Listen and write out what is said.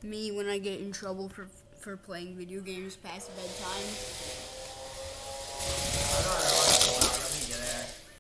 me when I get in trouble for playing video games past bedtime.